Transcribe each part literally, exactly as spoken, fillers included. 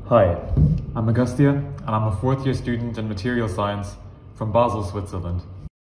Hi, I'm Agastya and I'm a fourth year student in material science from Basel, Switzerland.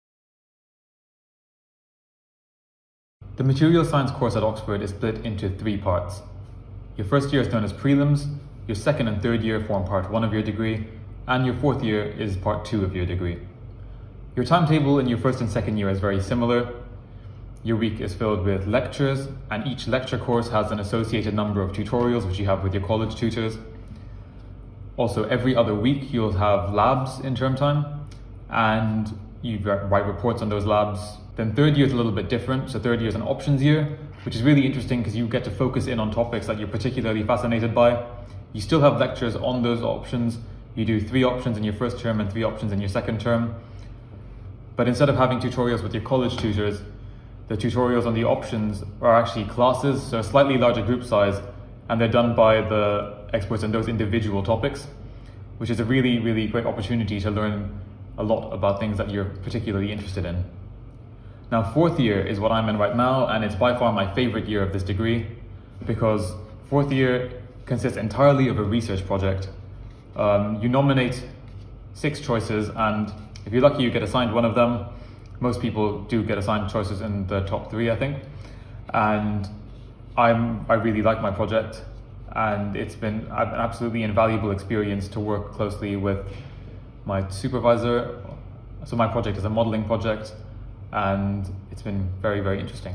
The material science course at Oxford is split into three parts. Your first year is known as prelims, your second and third year form part one of your degree, and your fourth year is part two of your degree. Your timetable in your first and second year is very similar. Your week is filled with lectures, and each lecture course has an associated number of tutorials which you have with your college tutors. Also, every other week you'll have labs in term time, and you write reports on those labs. Then third year is a little bit different. So third year is an options year, which is really interesting because you get to focus in on topics that you're particularly fascinated by. You still have lectures on those options. You do three options in your first term and three options in your second term. But instead of having tutorials with your college tutors, the tutorials on the options are actually classes, so a slightly larger group size, and they're done by the experts in those individual topics, which is a really, really great opportunity to learn a lot about things that you're particularly interested in. Now, fourth year is what I'm in right now, and it's by far my favorite year of this degree, because fourth year consists entirely of a research project. Um, you nominate six choices, and if you're lucky, you get assigned one of them. Most people do get assigned choices in the top three, I think. And I'm, I really like my project, and it's been an absolutely invaluable experience to work closely with my supervisor. So my project is a modeling project, and it's been very, very interesting.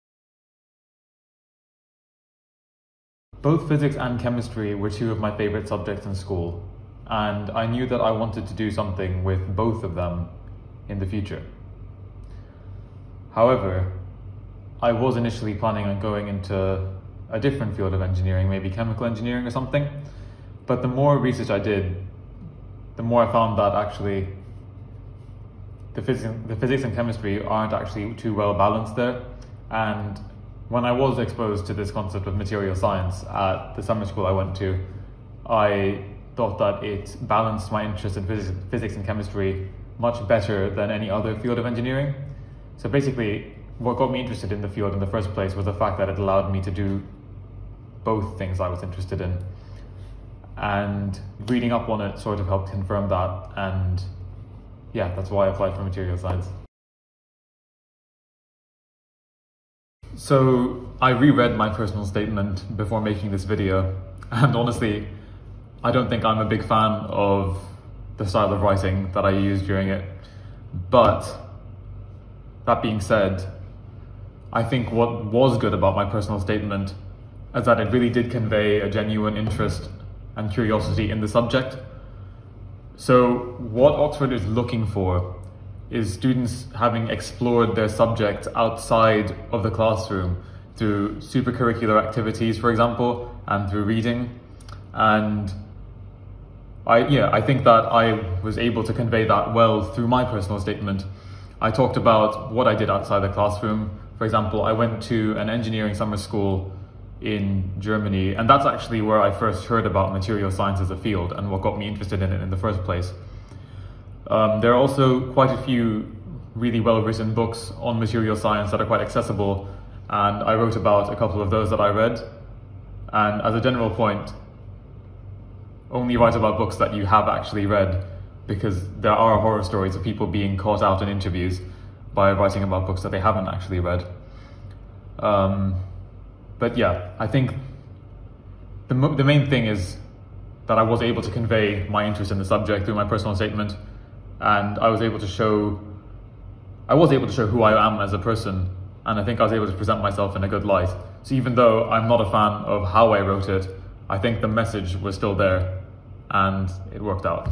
Both physics and chemistry were two of my favorite subjects in school, and I knew that I wanted to do something with both of them in the future. However, I was initially planning on going into a different field of engineering, maybe chemical engineering or something, but the more research I did, the more I found that actually the physics, the physics and chemistry aren't actually too well balanced there. And when I was exposed to this concept of material science at the summer school I went to, I thought that it balanced my interest in physics, physics and chemistry much better than any other field of engineering. So basically, what got me interested in the field in the first place was the fact that it allowed me to do both things I was interested in. And reading up on it sort of helped confirm that, and yeah, that's why I applied for material science. So I reread my personal statement before making this video, and honestly, I don't think I'm a big fan of the style of writing that I used during it. But that being said, I think what was good about my personal statement is that it really did convey a genuine interest and curiosity in the subject. So what Oxford is looking for is students having explored their subject outside of the classroom through supercurricular activities, for example, and through reading. And I, yeah, I think that I was able to convey that well through my personal statement. I talked about what I did outside the classroom. For example, I went to an engineering summer school in Germany, and that's actually where I first heard about material science as a field and what got me interested in it in the first place. Um, there are also quite a few really well-written books on material science that are quite accessible, and I wrote about a couple of those that I read. And as a general point, only write about books that you have actually read, because there are horror stories of people being caught out in interviews by writing about books that they haven't actually read. Um, but yeah, I think the, the main thing is that I was able to convey my interest in the subject through my personal statement, and I was able to show, I was able to show who I am as a person, and I think I was able to present myself in a good light. So even though I'm not a fan of how I wrote it, I think the message was still there, and it worked out.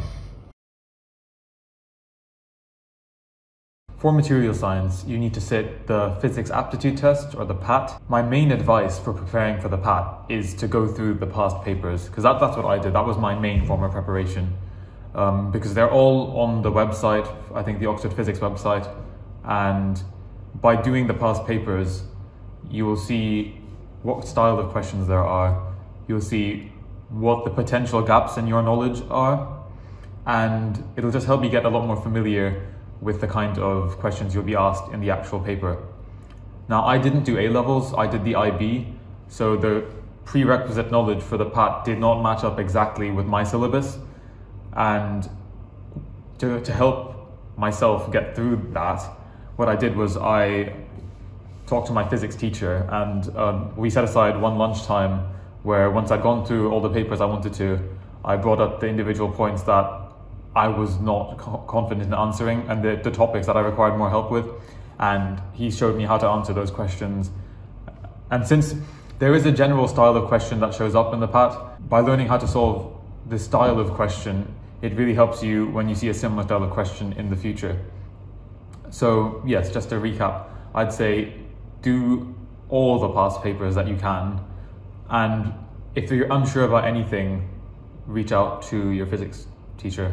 For material science, you need to sit the physics aptitude test, or the P A T. My main advice for preparing for the P A T is to go through the past papers, because that, that's what I did. That was my main form of preparation, um, because they're all on the website, I think the Oxford Physics website, and by doing the past papers, you will see what style of questions there are, you'll see what the potential gaps in your knowledge are, and it'll just help you get a lot more familiar with the kind of questions you'll be asked in the actual paper. Now, I didn't do A levels, I did the I B, so the prerequisite knowledge for the P A T did not match up exactly with my syllabus, and to, to help myself get through that, what I did was I talked to my physics teacher, and um, we set aside one lunchtime where, once I'd gone through all the papers I wanted to, I brought up the individual points that I was not co confident in answering, and the, the topics that I required more help with, and he showed me how to answer those questions. And since there is a general style of question that shows up in the P A T, by learning how to solve the style of question, it really helps you when you see a similar style of question in the future. So yes, just to recap, I'd say do all the past papers that you can, and if you're unsure about anything, reach out to your physics teacher.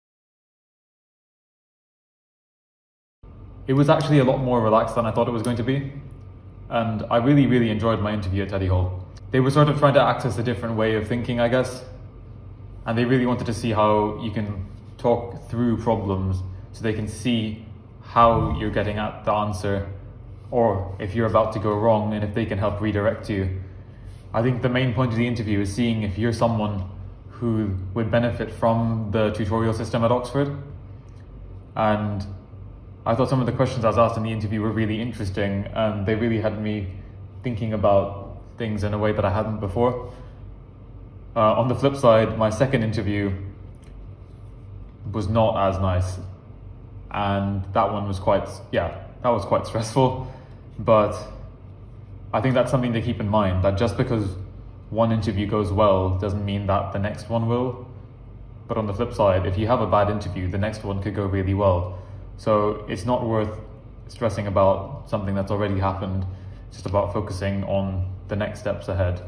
It was actually a lot more relaxed than I thought it was going to be, and I really, really enjoyed my interview at Teddy Hall. They were sort of trying to access a different way of thinking, I guess, and they really wanted to see how you can talk through problems so they can see how you're getting at the answer, or if you're about to go wrong, and if they can help redirect you. I think the main point of the interview is seeing if you're someone who would benefit from the tutorial system at Oxford. And I thought some of the questions I was asked in the interview were really interesting, and they really had me thinking about things in a way that I hadn't before. Uh, on the flip side, my second interview was not as nice, and that one was quite, yeah, that was quite stressful. But I think that's something to keep in mind, that just because one interview goes well doesn't mean that the next one will. But on the flip side, if you have a bad interview, the next one could go really well. So it's not worth stressing about something that's already happened. It's just about focusing on the next steps ahead.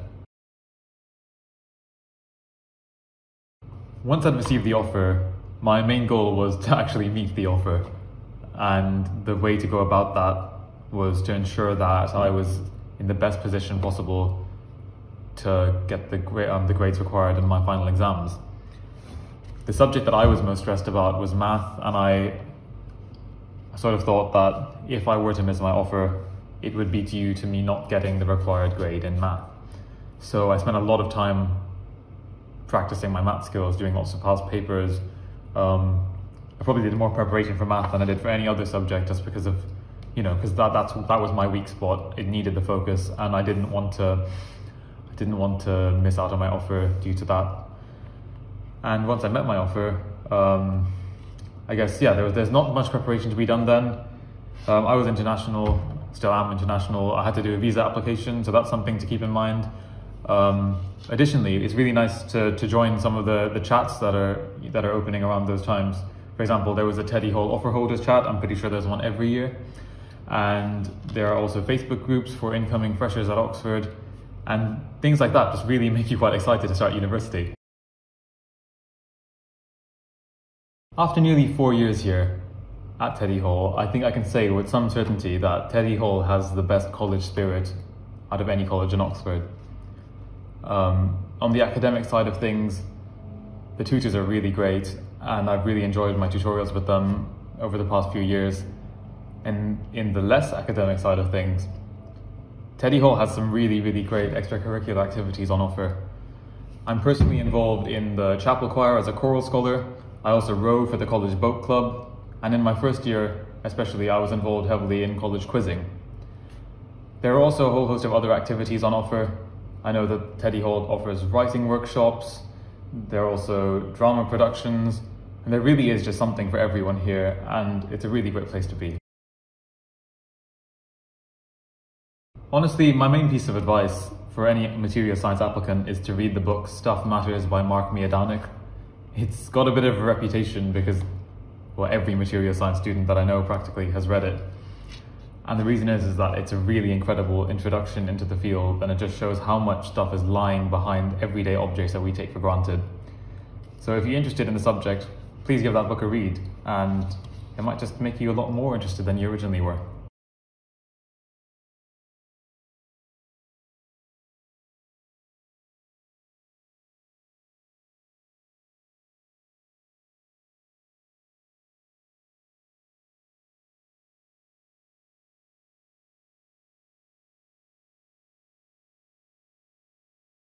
Once I'd received the offer, my main goal was to actually meet the offer. And the way to go about that was to ensure that I was in the best position possible to get the, gra um, the grades required in my final exams. The subject that I was most stressed about was math, and I sort of thought that if I were to miss my offer, it would be due to me not getting the required grade in math. So I spent a lot of time practicing my math skills, doing lots of past papers. Um, I probably did more preparation for math than I did for any other subject, just because of, you know, because that that's that was my weak spot. It needed the focus, and I didn't want to, I didn't want to miss out on my offer due to that. And once I met my offer, um, I guess yeah, there was there's not much preparation to be done then. Um, I was international, still am international. I had to do a visa application, so that's something to keep in mind. Um, additionally, it's really nice to to join some of the the chats that are that are opening around those times. For example, there was a Teddy Hall offer holders chat. I'm pretty sure there's one every year. And there are also Facebook groups for incoming freshers at Oxford, and things like that just really make you quite excited to start university. After nearly four years here at Teddy Hall, I think I can say with some certainty that Teddy Hall has the best college spirit out of any college in Oxford. Um, on the academic side of things, the tutors are really great, and I've really enjoyed my tutorials with them over the past few years. And in the less academic side of things, Teddy Hall has some really, really great extracurricular activities on offer. I'm personally involved in the chapel choir as a choral scholar. I also row for the college boat club. And in my first year, especially, I was involved heavily in college quizzing. There are also a whole host of other activities on offer. I know that Teddy Hall offers writing workshops. There are also drama productions. And there really is just something for everyone here. And it's a really great place to be. Honestly, my main piece of advice for any material science applicant is to read the book Stuff Matters by Mark Miodownik. It's got a bit of a reputation because, well, every material science student that I know practically has read it. And the reason is, is that it's a really incredible introduction into the field, and it just shows how much stuff is lying behind everyday objects that we take for granted. So if you're interested in the subject, please give that book a read, and it might just make you a lot more interested than you originally were.